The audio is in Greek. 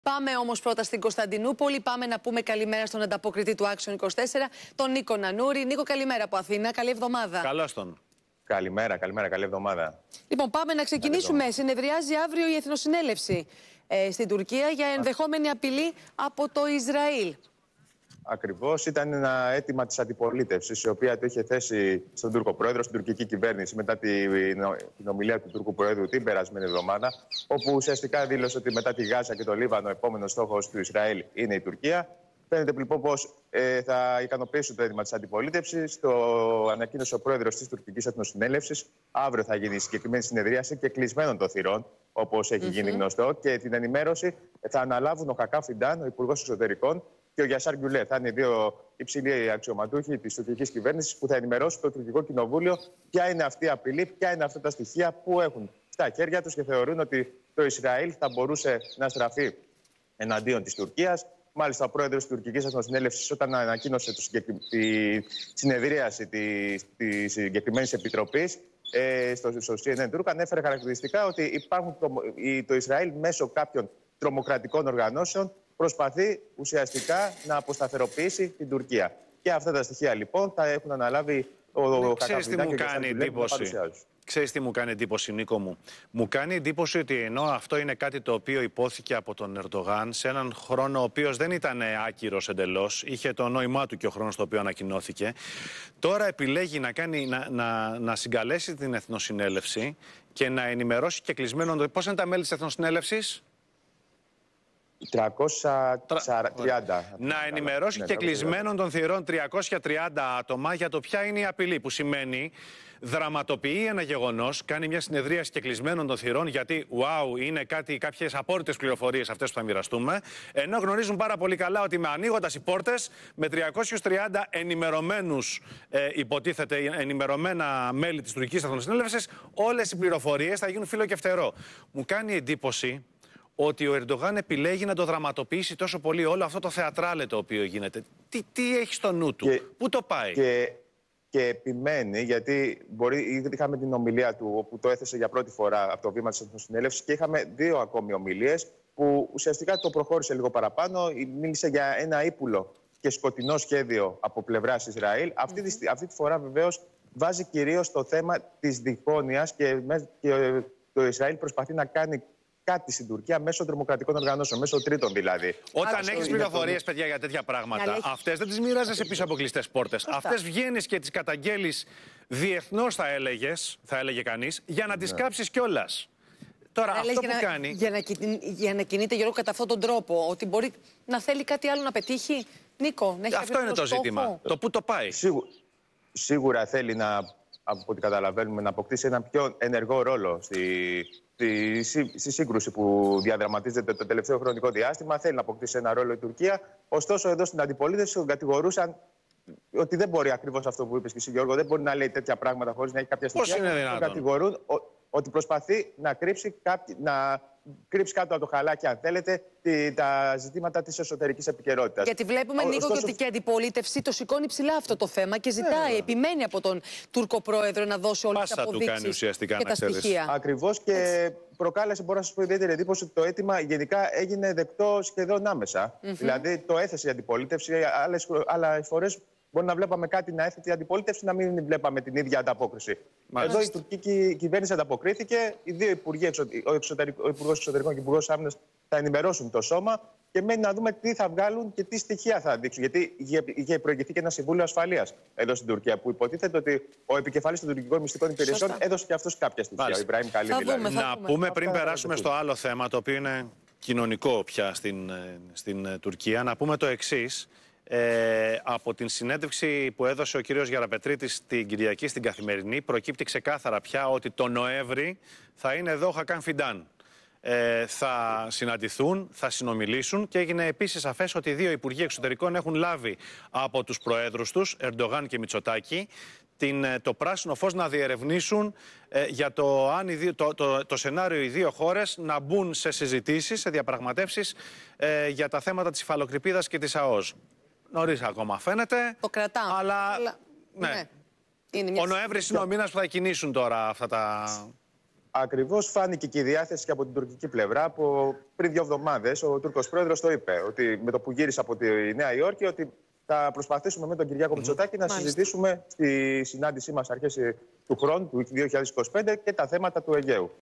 Πάμε όμως πρώτα στην Κωνσταντινούπολη. Πάμε να πούμε καλημέρα στον ανταποκριτή του Action 24, τον Νίκο Νανούρη. Νίκο, καλημέρα από Αθήνα. Καλή εβδομάδα. Καλώς τον. Καλημέρα, καλή εβδομάδα. Λοιπόν, πάμε να ξεκινήσουμε. Συνεδριάζει αύριο η Εθνοσυνέλευση στην Τουρκία για ενδεχόμενη απειλή από το Ισραήλ. Ακριβώς, ήταν ένα αίτημα της αντιπολίτευσης, η οποία το είχε θέσει στον Τούρκο Πρόεδρο, στην τουρκική κυβέρνηση, μετά την ομιλία του Τούρκου Προέδρου την περασμένη εβδομάδα, όπου ουσιαστικά δήλωσε ότι μετά τη Γάζα και το Λίβανο, ο επόμενος στόχος του Ισραήλ είναι η Τουρκία. Φαίνεται λοιπόν πως θα ικανοποιήσει το αίτημα της αντιπολίτευσης. Το ανακοίνωσε ο πρόεδρος της τουρκικής Εθνοσυνέλευσης. Αύριο θα γίνει η συγκεκριμένη συνεδρίαση και κλεισμένων των θυρών, όπως έχει γίνει γνωστό. Και την ενημέρωση θα αναλάβουν ο Χακάν Φιντάν, ο Υπουργός Εξωτερικών, και ο Γιασάρ Γκιουλέ. Θα είναι οι δύο υψηλοί αξιωματούχοι της τουρκικής κυβέρνησης που θα ενημερώσουν το τουρκικό κοινοβούλιο ποια είναι αυτή η απειλή, ποια είναι αυτά τα στοιχεία που έχουν στα χέρια τους και θεωρούν ότι το Ισραήλ θα μπορούσε να στραφεί εναντίον της Τουρκίας. Μάλιστα, ο πρόεδρος της τουρκικής Εθνοσυνέλευσης, όταν ανακοίνωσε τη συνεδρίαση της συγκεκριμένης επιτροπής στο CNN Turk, ανέφερε χαρακτηριστικά ότι το Ισραήλ μέσω κάποιων τρομοκρατικών οργανώσεων προσπαθεί ουσιαστικά να αποσταθεροποιήσει την Τουρκία. Και αυτά τα στοιχεία λοιπόν θα έχουν αναλάβει ο Χακάν και ο Γιασάρ. Ξέρεις τι μου κάνει εντύπωση, Νίκο μου? Μου κάνει εντύπωση ότι ενώ αυτό είναι κάτι το οποίο υπόθηκε από τον Ερντογάν σε έναν χρόνο ο οποίος δεν ήταν άκυρος εντελώς, είχε το νόημά του και ο χρόνος το οποίο ανακοινώθηκε, τώρα επιλέγει να συγκαλέσει την Εθνοσυνέλευση και να ενημερώσει και κλεισμένον. Πώς είναι τα μέλη της Εθνοσυνέλευσης? 330. Να ενημερώσει και κλεισμένων των θυρών 330 άτομα για το ποια είναι η απειλή, που σημαίνει δραματοποιεί ένα γεγονός, κάνει μια συνεδρίαση και κλεισμένων των θυρών, γιατί είναι κάποιες απόρριτες πληροφορίες αυτές που θα μοιραστούμε, ενώ γνωρίζουν πάρα πολύ καλά ότι ανοίγοντας οι πόρτες με 330 ενημερωμένους, υποτίθεται ενημερωμένα μέλη της τουρκικής Εθνοσυνέλευσης, όλες οι πληροφορίες θα γίνουν φύλλο και φτερό. Μου κάνει εντύπωση ότι ο Ερντογάν επιλέγει να το δραματοποιήσει τόσο πολύ όλο αυτό το θεατράλε το οποίο γίνεται. Τι έχει στο νου του, πού το πάει? Και επιμένει, γιατί είχαμε την ομιλία του, όπου το έθεσε για πρώτη φορά από το βήμα της Εθνοσυνέλευσης, και είχαμε δύο ακόμη ομιλίες που ουσιαστικά το προχώρησε λίγο παραπάνω. Μίλησε για ένα ύπουλο και σκοτεινό σχέδιο από πλευράς Ισραήλ. Αυτή τη φορά βεβαίως βάζει κυρίως το θέμα της διχόνοιας και το Ισραήλ προσπαθεί να κάνει κάτι στην Τουρκία μέσω τρομοκρατικών οργανώσεων, μέσω τρίτων δηλαδή. Όταν έχεις πληροφορίες, παιδιά, για τέτοια πράγματα, αυτές δεν τις μοιράζεσαι πίσω από κλειστές πόρτες. Αυτές βγαίνεις και τις καταγγέλεις διεθνώς, θα έλεγε κανείς, για να τις κάψεις κιόλας. Τώρα, αυτό που κάνει. Για να κινείται, Γιώργο, κατά αυτόν τον τρόπο, ότι μπορεί να θέλει κάτι άλλο να πετύχει. Νίκο, να έχει αυτό είναι το ζήτημα. Το πού το πάει. Σίγουρα θέλει από ό,τι καταλαβαίνουμε, να αποκτήσει ένα πιο ενεργό ρόλο στη σύγκρουση που διαδραματίζεται το τελευταίο χρονικό διάστημα. Θέλει να αποκτήσει ένα ρόλο η Τουρκία. Ωστόσο, εδώ στην αντιπολίτευση τον κατηγορούσαν ότι δεν μπορεί, ακριβώς αυτό που είπες και εσύ, Γιώργο, δεν μπορεί να λέει τέτοια πράγματα χωρίς να έχει κάποια στοιχεία. Πώς είναι δυνατόν? Τον κατηγορούν ότι προσπαθεί να κρύψει κάτω από το χαλάκι, αν θέλετε, τα ζητήματα της εσωτερικής επικαιρότητας. Γιατί βλέπουμε, Νίκο, ότι και η αντιπολίτευση το σηκώνει ψηλά αυτό το θέμα και ζητάει, επιμένει από τον Τούρκο πρόεδρο να δώσει όλες τις αποδείξεις και τα στοιχεία. Ακριβώς, και προκάλεσε, μπορώ να σας πω, ιδιαίτερη εντύπωση ότι το αίτημα γενικά έγινε δεκτό σχεδόν άμεσα. Δηλαδή το έθεσε η αντιπολίτευση. Άλλες φορές μπορεί να βλέπαμε κάτι να έθετε η αντιπολίτευση, να μην βλέπαμε την ίδια ανταπόκριση. Μάλιστα. Εδώ η τουρκική κυβέρνηση ανταποκρίθηκε. Οι δύο υπουργοί, ο Υπουργός Εξωτερικών και ο Υπουργός Άμυνας, θα ενημερώσουν το σώμα και μένει να δούμε τι θα βγάλουν και τι στοιχεία θα δείξουν. Γιατί είχε προηγηθεί και ένα Συμβούλιο Ασφαλείας εδώ στην Τουρκία, που υποτίθεται ότι ο επικεφαλής των τουρκικών μυστικών υπηρεσιών έδωσε και αυτός κάποια στοιχεία. Ο Ιμπραήμ Καλή δηλαδή. Να πούμε πριν περάσουμε στο άλλο θέμα, το οποίο είναι κοινωνικό πια στην Τουρκία, να πούμε το εξής. Από την συνέντευξη που έδωσε ο κύριος Γεραπετρίτης την Κυριακή στην Καθημερινή, προκύπτει ξεκάθαρα πια ότι το Νοέμβρη θα είναι εδώ ο Χακάν Φιντάν. Θα συναντηθούν, θα συνομιλήσουν, και έγινε επίσης σαφές ότι οι δύο Υπουργοί Εξωτερικών έχουν λάβει από τους προέδρους τους, Ερντογάν και Μητσοτάκη, το πράσινο φως να διερευνήσουν για το σενάριο οι δύο χώρες να μπουν σε συζητήσεις, σε διαπραγματεύσεις για τα θέματα της υφαλοκρηπίδας και της ΑΟΣ. Νωρίς ακόμα φαίνεται. Το κρατάμε. Αλλά ναι. Ο Νοέμβρης είναι ο μήνας που θα κινήσουν τώρα αυτά τα... Ακριβώς φάνηκε και η διάθεση και από την τουρκική πλευρά. Πριν 2 εβδομάδες ο Τούρκος πρόεδρος το είπε, ότι με το που γύρισε από τη Νέα Υόρκη, ότι θα προσπαθήσουμε με τον Κυριάκο Μητσοτάκη να συζητήσουμε στη συνάντησή μας αρχές του χρόνου, του 2025, και τα θέματα του Αιγαίου.